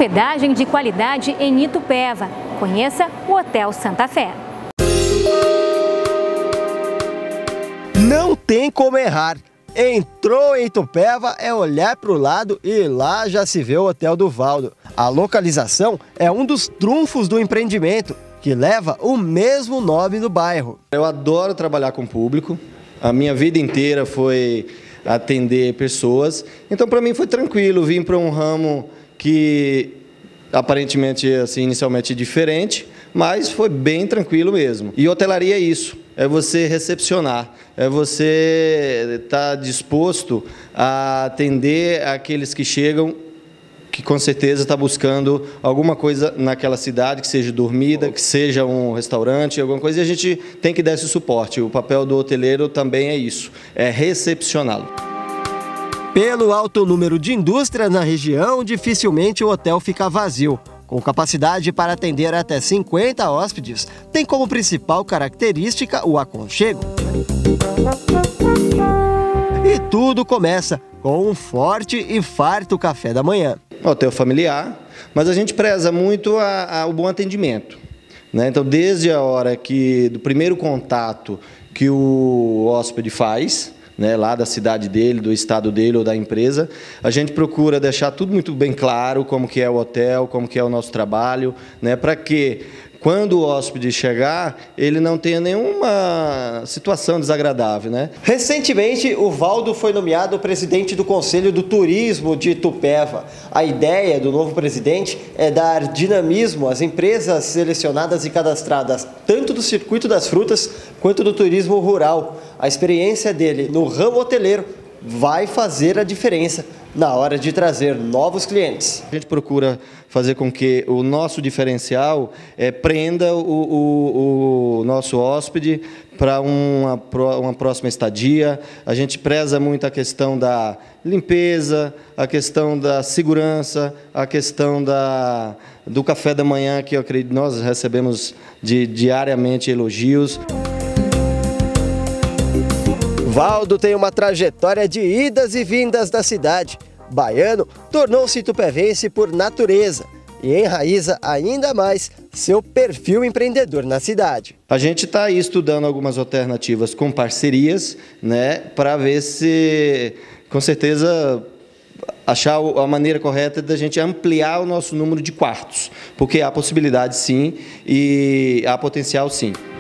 Hospedagem de qualidade em Itupeva. Conheça o Hotel Santa Fé. Não tem como errar. Entrou em Itupeva, é olhar para o lado e lá já se vê o Hotel do Valdo. A localização é um dos trunfos do empreendimento, que leva o mesmo nome no bairro. Eu adoro trabalhar com o público. A minha vida inteira foi atender pessoas. Então, para mim foi tranquilo vir para um ramo que aparentemente, assim, inicialmente diferente, mas foi bem tranquilo mesmo. E hotelaria é isso, é você recepcionar, é você estar disposto a atender aqueles que chegam, que com certeza está buscando alguma coisa naquela cidade, que seja dormida, que seja um restaurante, alguma coisa, e a gente tem que dar esse suporte. O papel do hoteleiro também é isso, é recepcioná-lo. Pelo alto número de indústrias na região, dificilmente o hotel fica vazio. Com capacidade para atender até 50 hóspedes, tem como principal característica o aconchego. E tudo começa com um forte e farto café da manhã. Hotel familiar, mas a gente preza muito o bom atendimento, né? Então, desde a hora do primeiro contato que o hóspede faz, né, lá da cidade dele, do estado dele ou da empresa, a gente procura deixar tudo muito bem claro, como que é o hotel, como que é o nosso trabalho, né, para que quando o hóspede chegar, ele não tenha nenhuma situação desagradável, né? Recentemente, o Valdo foi nomeado presidente do Conselho do Turismo de Itupeva. A ideia do novo presidente é dar dinamismo às empresas selecionadas e cadastradas, tanto do circuito das frutas quanto do turismo rural. A experiência dele no ramo hoteleiro vai fazer a diferença na hora de trazer novos clientes. A gente procura fazer com que o nosso diferencial prenda o nosso hóspede para uma próxima estadia. A gente preza muito a questão da limpeza, a questão da segurança, a questão do café da manhã, que eu acredito nós recebemos diariamente elogios. Valdo tem uma trajetória de idas e vindas da cidade. Baiano, tornou-se itupevense por natureza e enraiza ainda mais seu perfil empreendedor na cidade. A gente está aí estudando algumas alternativas com parcerias, né, para ver se, com certeza, achar a maneira correta da gente ampliar o nosso número de quartos, porque há possibilidade sim e há potencial sim.